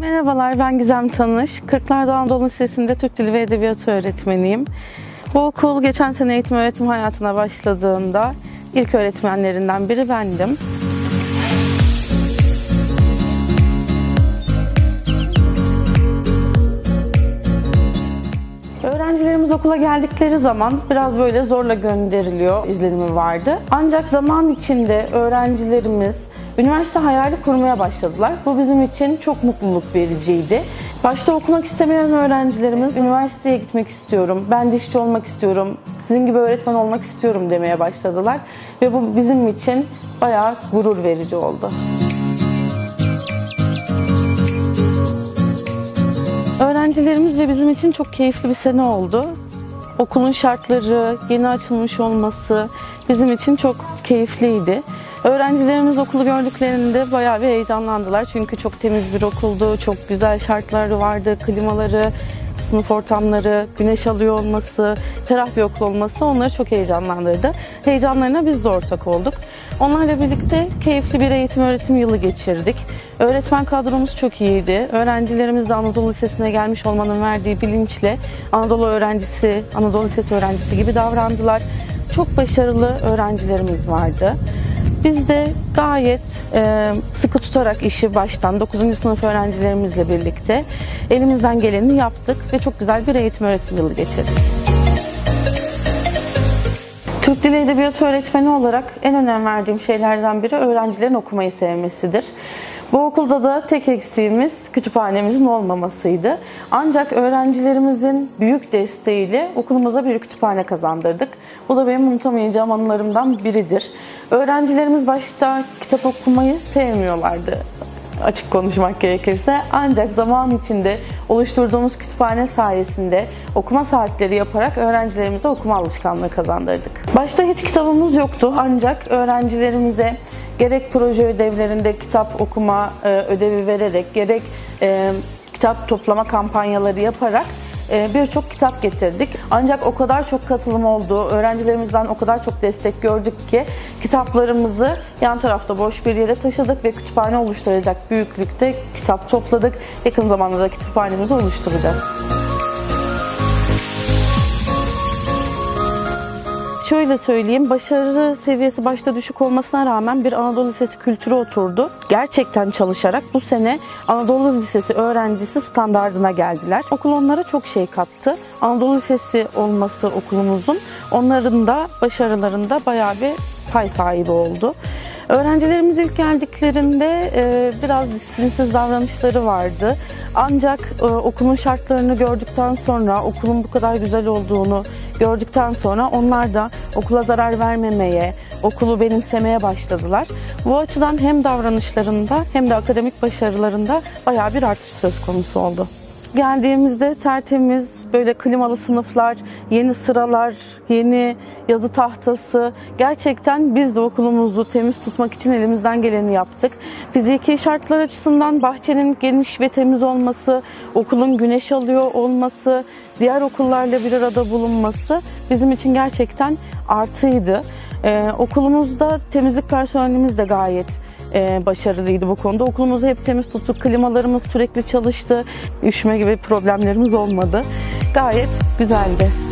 Merhabalar, ben Gizem Tanış. Kırklareli Anadolu Lisesi'nde Türk Dili ve Edebiyatı öğretmeniyim. Bu okul geçen sene eğitim öğretim hayatına başladığında ilk öğretmenlerinden biri bendim. Öğrencilerimiz okula geldikleri zaman biraz böyle zorla gönderiliyor izlenimi vardı. Ancak zaman içinde öğrencilerimiz üniversite hayali kurmaya başladılar. Bu bizim için çok mutluluk vericiydi. Başta okumak istemeyen öğrencilerimiz üniversiteye gitmek istiyorum, ben dişçi olmak istiyorum, sizin gibi öğretmen olmak istiyorum demeye başladılar. Ve bu bizim için bayağı gurur verici oldu. Öğrencilerimiz ve bizim için çok keyifli bir sene oldu. Okulun şartları, yeni açılmış olması bizim için çok keyifliydi. Öğrencilerimiz okulu gördüklerinde bayağı bir heyecanlandılar. Çünkü çok temiz bir okuldu, çok güzel şartları vardı, klimaları, sınıf ortamları, güneş alıyor olması, ferah bir okul olması onları çok heyecanlandırdı. Heyecanlarına biz de ortak olduk. Onlarla birlikte keyifli bir eğitim öğretim yılı geçirdik. Öğretmen kadromuz çok iyiydi. Öğrencilerimiz de Anadolu Lisesi'ne gelmiş olmanın verdiği bilinçle Anadolu Lisesi öğrencisi gibi davrandılar. Çok başarılı öğrencilerimiz vardı. Biz de gayet sıkı tutarak işi baştan 9. sınıf öğrencilerimizle birlikte elimizden geleni yaptık ve çok güzel bir eğitim öğretim yılı geçirdik. Türk Dili Edebiyatı öğretmeni olarak en önem verdiğim şeylerden biri öğrencilerin okumayı sevmesidir. Bu okulda da tek eksiğimiz kütüphanemizin olmamasıydı. Ancak öğrencilerimizin büyük desteğiyle okulumuza bir kütüphane kazandırdık. Bu da benim unutamayacağım anılarımdan biridir. Öğrencilerimiz başta kitap okumayı sevmiyorlardı, açık konuşmak gerekirse. Ancak zaman içinde oluşturduğumuz kütüphane sayesinde okuma saatleri yaparak öğrencilerimize okuma alışkanlığı kazandırdık. Başta hiç kitabımız yoktu ancak öğrencilerimize gerek proje ödevlerinde kitap okuma ödevi vererek, gerek kitap toplama kampanyaları yaparak birçok kitap getirdik. Ancak o kadar çok katılım oldu, öğrencilerimizden o kadar çok destek gördük ki kitaplarımızı yan tarafta boş bir yere taşıdık ve kütüphane oluşturacak büyüklükte kitap topladık. Yakın zamanda da kütüphanemizi oluşturacağız. Şöyle söyleyeyim, başarı seviyesi başta düşük olmasına rağmen bir Anadolu Lisesi kültürü oturdu. Gerçekten çalışarak bu sene Anadolu Lisesi öğrencisi standardına geldiler. Okul onlara çok şey kattı. Anadolu Lisesi olması okulumuzun onların da başarılarında bayağı bir pay sahibi oldu. Öğrencilerimiz ilk geldiklerinde biraz disiplinsiz davranışları vardı. Ancak okulun şartlarını gördükten sonra, okulun bu kadar güzel olduğunu gördükten sonra onlar da okula zarar vermemeye, okulu benimsemeye başladılar. Bu açıdan hem davranışlarında hem de akademik başarılarında bayağı bir artış söz konusu oldu. Geldiğimizde tertemiz, böyle klimalı sınıflar, yeni sıralar, yeni yazı tahtası. Gerçekten biz de okulumuzu temiz tutmak için elimizden geleni yaptık. Fiziki şartlar açısından bahçenin geniş ve temiz olması, okulun güneş alıyor olması, diğer okullarla bir arada bulunması bizim için gerçekten artıydı. Okulumuzda temizlik personelimiz de gayet başarılıydı bu konuda. Okulumuzu hep temiz tuttuk. Klimalarımız sürekli çalıştı. Üşüme gibi problemlerimiz olmadı. Gayet güzeldi.